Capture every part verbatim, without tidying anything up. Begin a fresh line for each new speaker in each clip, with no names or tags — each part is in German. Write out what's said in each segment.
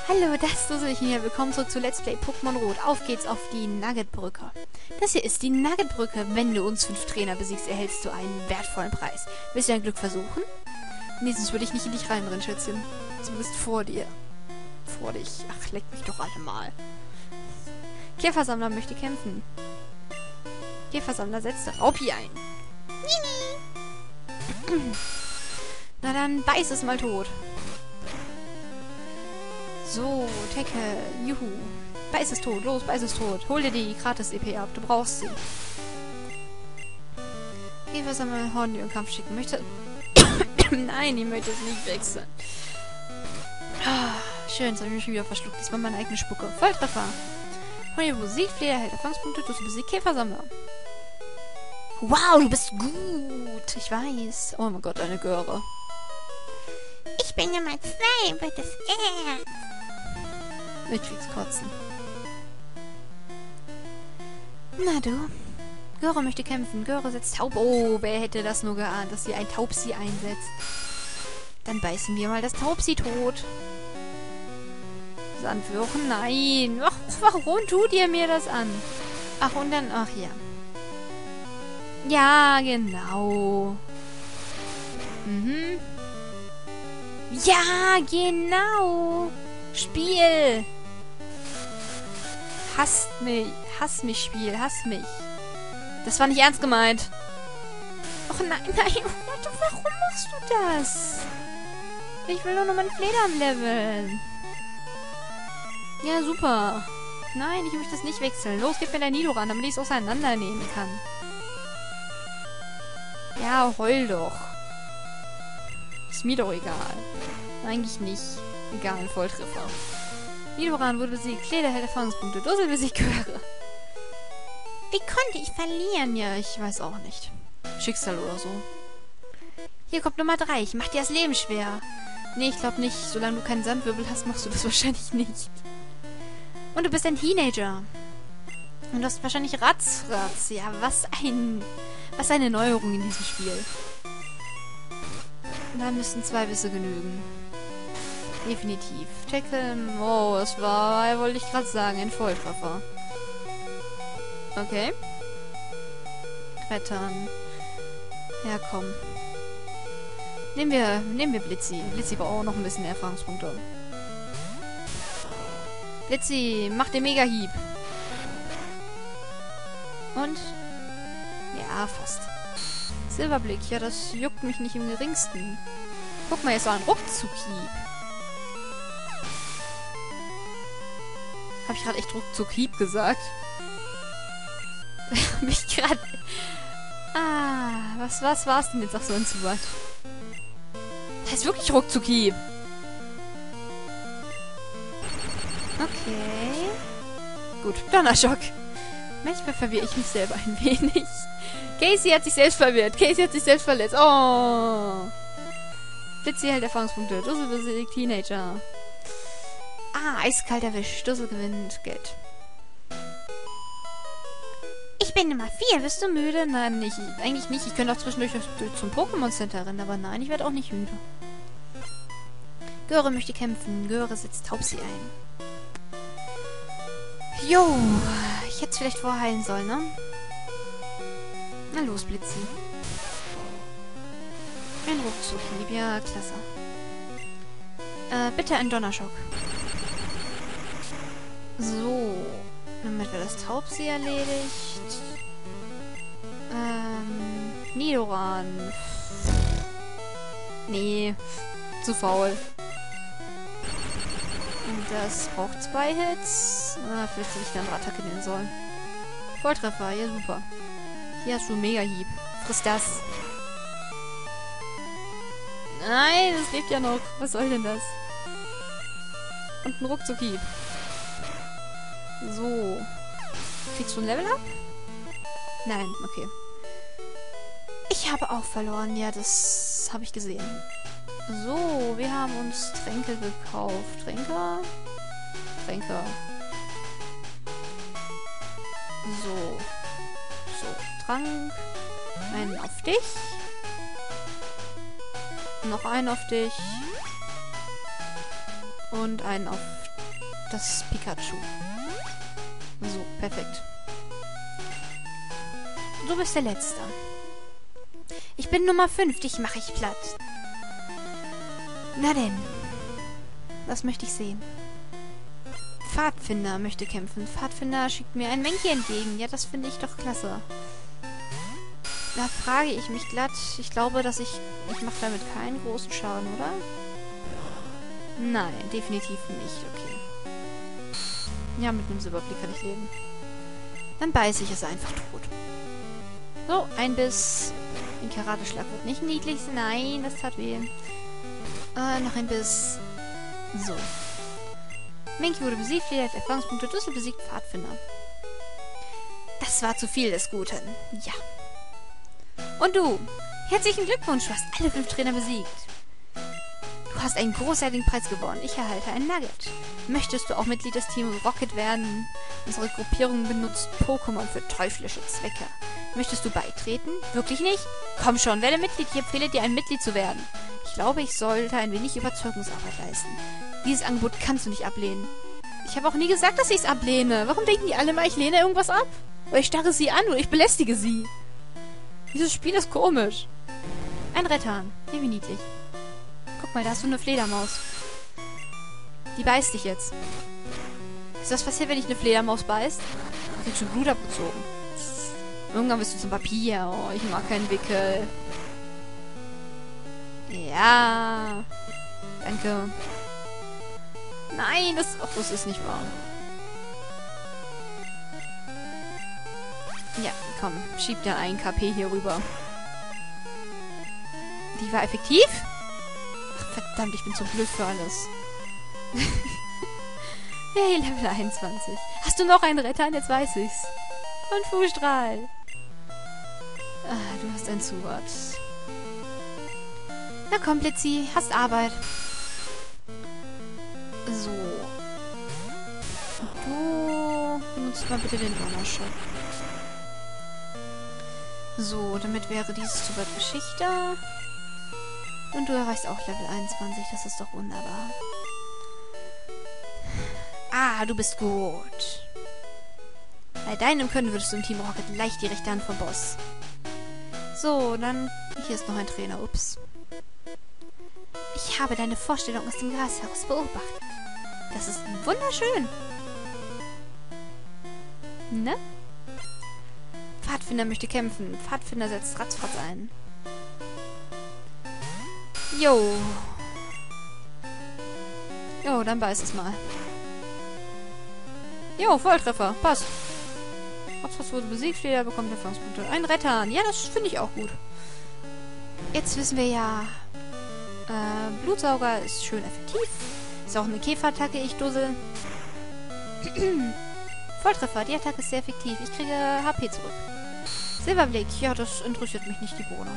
Hallo, das ist Dussel hier. Willkommen zurück zu Let's Play Pokémon Rot. Auf geht's auf die Nuggetbrücke. Das hier ist die Nuggetbrücke. Wenn du uns fünf Trainer besiegst, erhältst du einen wertvollen Preis. Willst du dein Glück versuchen? Nee, sonst würde ich nicht in dich reinrennen, Schätzchen. Du bist vor dir. Vor dich. Ach, leck mich doch alle mal. Käfersammler möchte kämpfen. Käfersammler setzt Raupi ein. Na dann, beiß es mal tot. So, Tackle. Juhu. Beiß es tot. Los, beiß es tot. Hol dir die gratis-E P ab. Du brauchst sie. Käfersammler Horny und Kampf schicken möchte. Nein, ich möchte es nicht wechseln. Ah, schön, jetzt habe ich mich schon wieder verschluckt. Das war meine eigene Spucke. Volltreffer. Horny besiegt, Fleder hält Erfahrungspunkte. Du besiegt Käfersammler. Wow, du bist gut. Ich weiß. Oh mein Gott, eine Göre.
Ich bin Nummer zwei, wird es er.
Ich krieg's kotzen. Na du. Göre möchte kämpfen. Göre setzt Taub. Oh, wer hätte das nur geahnt, dass sie ein Taubsi einsetzt. Dann beißen wir mal das Taubsi tot. Sandwürfen? Nein. Ach, warum tut ihr mir das an? Ach, und dann... Ach ja. Ja, genau. Mhm. Ja, genau. Spiel. Hasst mich. Hass mich, Spiel. Hass mich. Das war nicht ernst gemeint. Och nein, nein. Warum machst du das? Ich will nur noch meinen Fledern leveln. Ja, super. Nein, ich möchte das nicht wechseln. Los, gib mir dein Nidoran, damit ich es auseinandernehmen kann. Ja, heul doch. Ist mir doch egal. Eigentlich nicht. Egal, Volltreffer. Nidoran wurde besiegt. Kleder hält Erfahrungspunkte. Dussel besiegt Göre.
Wie konnte ich verlieren?
Ja, ich weiß auch nicht. Schicksal oder so. Hier kommt Nummer drei. Ich mach dir das Leben schwer. Nee, ich glaube nicht. Solange du keinen Sandwirbel hast, machst du das wahrscheinlich nicht. Und du bist ein Teenager. Und du hast wahrscheinlich Ratzratz. Ja, was ein... Was eine Neuerung in diesem Spiel. Da müssten zwei Bisse genügen. Definitiv. Tackle. Oh, das war, wollte ich gerade sagen, ein Volltreffer. Okay. Klettern. Ja, komm. Nehmen wir, nehmen wir Blitzi. Blitzi braucht auch noch ein bisschen Erfahrungspunkte. Blitzi, mach den Mega-Hieb. Und? Ja, fast. Silberblick, ja, das juckt mich nicht im geringsten. Guck mal, jetzt war ein Ruckzuck-Hieb. Hab ich gerade echt Ruckzuck-Hieb gesagt? Hab ich gerade... Ah, was, was war's denn jetzt auch so ein Zubat? Das heißt wirklich Ruckzuck-Hieb. Okay. Gut, Donnerschock. Manchmal verwirre ich mich selber ein wenig. Casey hat sich selbst verwirrt. Casey hat sich selbst verletzt. Oh. Blitzi hält Erfahrungspunkte. Dussel besiegt Teenager. Ah, eiskalt erwischt. Dussel gewinnt Geld.
Ich bin Nummer vier.
Bist du müde? Nein, nicht. Eigentlich nicht. Ich könnte auch zwischendurch zum Pokémon Center rennen, aber nein, ich werde auch nicht müde. Göre möchte kämpfen. Göre setzt Taubsi ein. Jo. Ich hätte es vielleicht vorheilen sollen, ne? Na los, Blitzi. Ein Ruckzuck-Hieb. Ja, klasse. Äh, bitte ein Donnerschock. So. Damit wir das Taubsi erledigt. Ähm, Nidoran. Nee, zu faul. Und das braucht zwei Hits. Ah, vielleicht hätte ich eine andere Attacke nehmen sollen. Volltreffer, ja super. Hier hast du einen Mega-Hieb. Friss das. Nein, das lebt ja noch. Was soll denn das? Und ein Ruckzuck-Hieb. So. Kriegst du ein Level up? Nein, okay. Ich habe auch verloren. Ja, das habe ich gesehen. So, wir haben uns Tränke gekauft. Tränke? Tränke. So. So, Trank. Einen auf dich. Noch einen auf dich. Und einen auf das Pikachu. So, perfekt. Du bist der Letzte. Ich bin Nummer fünf, dich mache ich platt. Na denn. Was möchte ich sehen? Pfadfinder möchte kämpfen. Pfadfinder schickt mir ein Männchen entgegen. Ja, das finde ich doch klasse. Da frage ich mich glatt. Ich glaube, dass ich... Ich mache damit keinen großen Schaden, oder? Nein, definitiv nicht. Okay. Ja, mit einem Silberblick kann ich leben. Dann beiße ich es einfach tot. So, ein Biss. Ein Karateschlag wird nicht niedlich. Nein, das tat weh. Äh, noch ein Biss. So. Minky wurde besiegt, Fleder hat Erfahrungspunkte, Düssel besiegt, Pfadfinder. Das war zu viel des Guten. Ja. Und du? Herzlichen Glückwunsch, du hast alle fünf Trainer besiegt. Du hast einen großartigen Preis gewonnen. Ich erhalte ein Nugget. Möchtest du auch Mitglied des Teams Rocket werden? Unsere Gruppierung benutzt Pokémon für teuflische Zwecke. Möchtest du beitreten? Wirklich nicht? Komm schon, werde Mitglied. Ich empfehle dir, ein Mitglied zu werden. Ich glaube, ich sollte ein wenig Überzeugungsarbeit leisten. Dieses Angebot kannst du nicht ablehnen. Ich habe auch nie gesagt, dass ich es ablehne. Warum denken die alle mal, ich lehne irgendwas ab? Oder ich starre sie an oder ich belästige sie. Dieses Spiel ist komisch. Ein Rettern. Wie niedlich. Guck mal, da hast du eine Fledermaus. Die beißt dich jetzt. Ist das passiert, wenn ich eine Fledermaus beißt? Du kriegst schon Blut abgezogen. Irgendwann bist du zum Papier. Oh, ich mag keinen Wickel. Ja. Danke. Nein, das... Ach, das ist nicht wahr. Ja, komm. Schieb dir ein K P hier rüber. Die war effektiv? Ach, verdammt, ich bin zu blöd für alles. Hey, Level einundzwanzig. Hast du noch einen Retter? Jetzt weiß ich's. Und Fußstrahl. Ah, du hast ein Zuwort. Na komm, Blitzi. Hast Arbeit. So. Du benutzt mal bitte den Donnerschub. So, damit wäre dieses Zuwort Geschichte. Und du erreichst auch Level einundzwanzig. Das ist doch wunderbar. Ah, du bist gut. Bei deinem Können würdest du im Team Rocket leicht die rechte Hand vom Boss. So, dann... Hier ist noch ein Trainer. Ups. Ich habe deine Vorstellung aus dem Gras heraus beobachtet. Das ist wunderschön. Ne? Pfadfinder möchte kämpfen. Pfadfinder setzt Ratzfatz ein. Jo. Jo, dann beiß es mal. Jo, Volltreffer. Passt. Ratzfatz wurde besiegt. Jeder bekommt Erfahrungspunkte. Ein Rettern. Ja, das finde ich auch gut. Jetzt wissen wir ja... Äh, Blutsauger ist schön effektiv. Ist auch eine Käferattacke, ich dussel. Volltreffer, die Attacke ist sehr effektiv. Ich kriege H P zurück. Silberblick, ja, das interessiert mich nicht, die Bohne.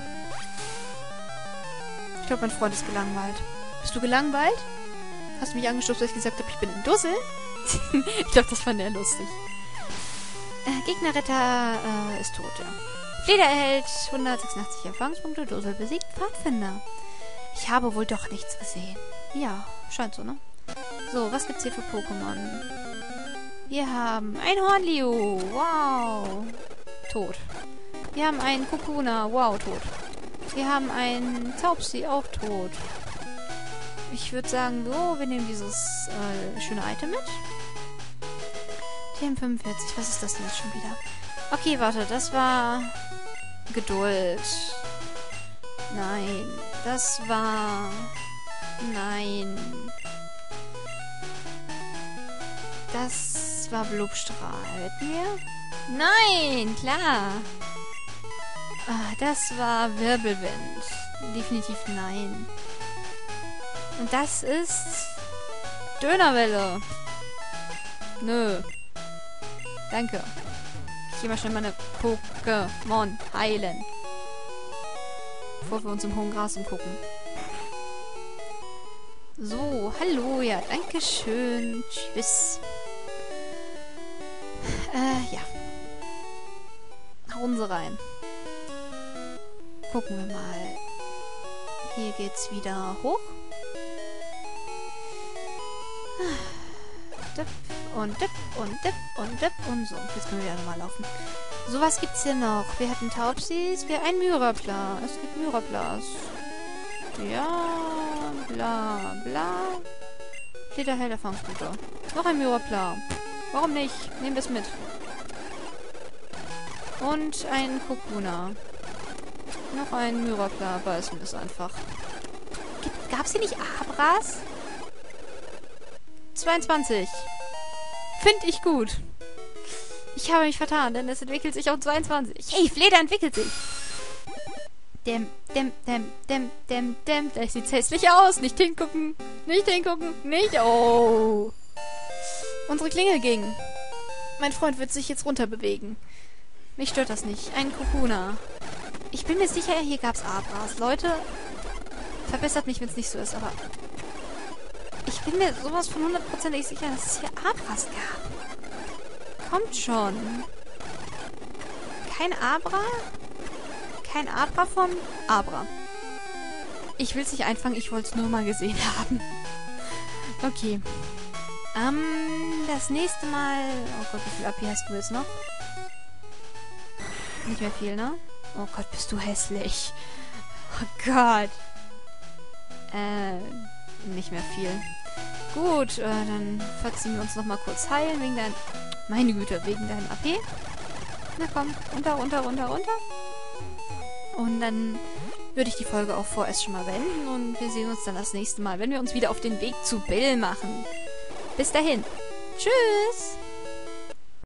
Ich glaube, mein Freund ist gelangweilt. Bist du gelangweilt? Hast du mich angestoßen, als ich gesagt habe, ich bin ein Dussel? Ich glaube, das fand er lustig. Äh, Gegnerretter äh, ist tot, ja. Fleder erhält hundertsechsundachtzig Erfahrungspunkte, Dussel besiegt Pfadfinder. Ich habe wohl doch nichts gesehen. Ja, scheint so, ne? So, was gibt's hier für Pokémon? Wir haben ein Hornliu. Wow. Tot. Wir haben einen Kokuna. Wow, tot. Wir haben einen Taubsi. Auch tot. Ich würde sagen, so, wir nehmen dieses äh, schöne Item mit. T M fünfundvierzig. Was ist das denn jetzt schon wieder? Okay, warte. Das war... Geduld. Nein. Das war... Nein. Das war Blubstrahl. Hätten wir? Nein, klar. Ah, das war Wirbelwind. Definitiv nein. Und das ist... Dönerwelle. Nö. Danke. Ich gehe mal schnell meine Pokémon heilen. Bevor wir uns im hohen Gras umgucken. So, hallo, ja, danke schön. Tschüss. Äh, ja. Hauen Sie rein. Gucken wir mal. Hier geht's wieder hoch. dip und dip und dip und dip und so. Jetzt können wir ja nochmal laufen. So, was gibt's hier noch? Wir hatten Taubsis, wir ein Myrapla. Es gibt Myraplas. Ja, bla, bla. Flederhell, Erfahrungspunkte. Noch ein Myrapla. Warum nicht? Nehmen wir es mit. Und ein Kokuna. Noch ein Myrapla. Beißen wir es einfach. Gab es hier nicht Abras? zweiundzwanzig. Finde ich gut. Ich habe mich vertan, denn es entwickelt sich auf zweiundzwanzig. Hey, Fleder entwickelt sich. Dem, dem, dem, dem, dem, dem. Das sieht hässlich aus. Nicht hingucken. Nicht hingucken. Nicht. Oh. Unsere Klingel ging. Mein Freund wird sich jetzt runterbewegen. Mich stört das nicht. Ein Kokuna. Ich bin mir sicher, hier gab es Abras. Leute, verbessert mich, wenn es nicht so ist, aber ich bin mir sowas von hundertprozentig sicher, dass es hier Abras gab. Kommt schon. Kein Abra? Kein Abra vom Abra. Ich will es nicht einfangen, ich wollte es nur mal gesehen haben. Okay. Ähm, das nächste Mal... Oh Gott, wie viel A P hast du jetzt noch? Nicht mehr viel, ne? Oh Gott, bist du hässlich. Oh Gott. Äh, nicht mehr viel. Gut, äh, dann verziehen wir uns nochmal kurz heilen wegen deinem... Meine Güte, wegen deinem A P. Na komm, runter, runter, runter, runter. Und dann würde ich die Folge auch vorerst schon mal beenden. Und wir sehen uns dann das nächste Mal, wenn wir uns wieder auf den Weg zu Bill machen. Bis dahin. Tschüss.